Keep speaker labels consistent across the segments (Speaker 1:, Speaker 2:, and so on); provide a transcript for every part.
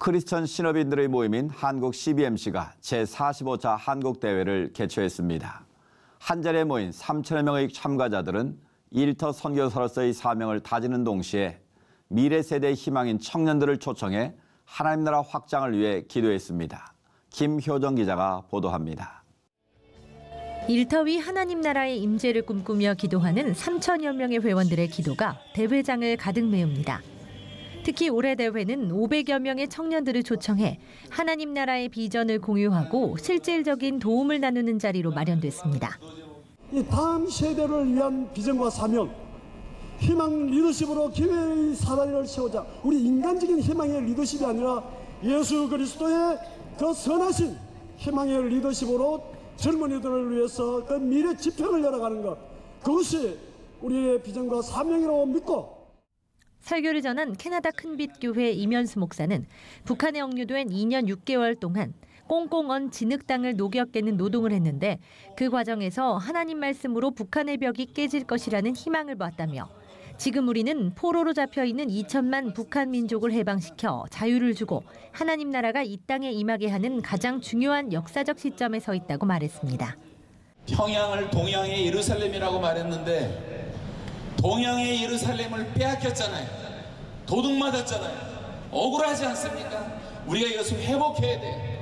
Speaker 1: 크리스천 신업인들의 모임인 한국 CBMC가 제45차 한국대회를 개최했습니다. 한자리에 모인 3천여 명의 참가자들은 일터 선교사로서의 사명을 다지는 동시에 미래 세대의 희망인 청년들을 초청해 하나님 나라 확장을 위해 기도했습니다. 김효정 기자가 보도합니다.
Speaker 2: 일터 위 하나님 나라의 임재를 꿈꾸며 기도하는 3천여 명의 회원들의 기도가 대회장을 가득 메웁니다. 특히 올해 대회는 500여 명의 청년들을 초청해 하나님 나라의 비전을 공유하고 실질적인 도움을 나누는 자리로 마련됐습니다.
Speaker 3: 이 다음 세대를 위한 비전과 사명, 희망 리더십으로 기회의 사다리를 세우자. 우리 인간적인 희망의 리더십이 아니라 예수 그리스도의 그 선하신 희망의 리더십으로 젊은이들을 위해서 그 미래 지평을 열어가는 것, 그것이 우리의 비전과 사명이라고 믿고.
Speaker 2: 설교를 전한 캐나다 큰빛교회 이면수 목사는 북한에 억류된 2년 6개월 동안 꽁꽁 언 진흙 땅을 녹여 깨는 노동을 했는데 그 과정에서 하나님 말씀으로 북한의 벽이 깨질 것이라는 희망을 보았다며 지금 우리는 포로로 잡혀있는 2천만 북한 민족을 해방시켜 자유를 주고 하나님 나라가 이 땅에 임하게 하는 가장 중요한 역사적 시점에 서 있다고 말했습니다.
Speaker 4: 평양을 동양의 예루살렘이라고 말했는데 동양의 예루살렘을 빼앗겼잖아요. 도둑맞았잖아요. 억울하지 않습니까? 우리가 이것을 회복해야 돼요.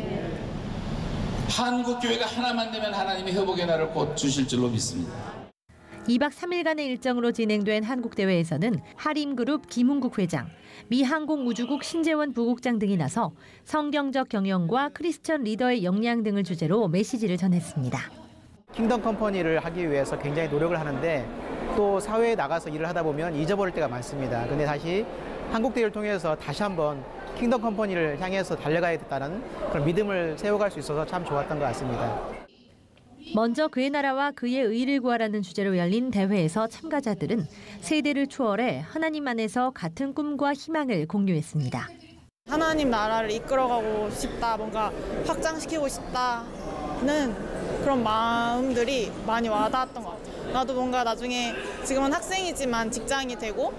Speaker 4: 한국교회가 하나만 되면 하나님이 회복의 날을 곧 주실 줄로 믿습니다.
Speaker 2: 2박 3일간의 일정으로 진행된 한국대회에서는 하림그룹 김웅국 회장, 미항공우주국 신재원 부국장 등이 나서 성경적 경영과 크리스천 리더의 역량 등을 주제로 메시지를 전했습니다.
Speaker 5: 킹덤 컴퍼니를 하기 위해서 굉장히 노력을 하는데 또 사회에 나가서 일을 하다 보면 잊어버릴 때가 많습니다. 근데 다시 한국대회를 통해서 다시 한번 킹덤 컴퍼니를 향해서 달려가야겠다는 그런 믿음을 세워갈 수 있어서 참 좋았던 것 같습니다.
Speaker 2: 먼저 그의 나라와 그의 의를 구하라는 주제로 열린 대회에서 참가자들은 세대를 초월해 하나님 안에서 같은 꿈과 희망을 공유했습니다.
Speaker 6: 하나님 나라를 이끌어가고 싶다, 뭔가 확장시키고 싶다는 그런 마음들이 많이 와닿았던 것 같아요. 나도 뭔가 나중에 지금은 학생이지만 직장이 되고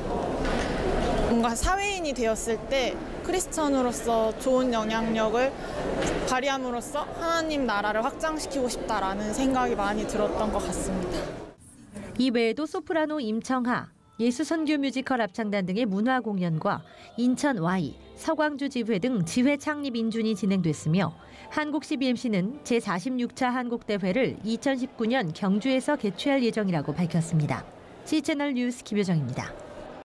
Speaker 6: 뭔가 사회인이 되었을 때 크리스천으로서 좋은 영향력을 발휘함으로써 하나님 나라를 확장시키고 싶다라는 생각이 많이 들었던 것 같습니다.
Speaker 2: 이 외에도 소프라노 임청하, 예수선교 뮤지컬 합창단 등의 문화 공연과 인천 Y, 서광주 지회 등 지회 창립 인준이 진행됐으며 한국 CBMC는 제46차 한국대회를 2019년 경주에서 개최할 예정이라고 밝혔습니다. C채널 뉴스 김효정입니다.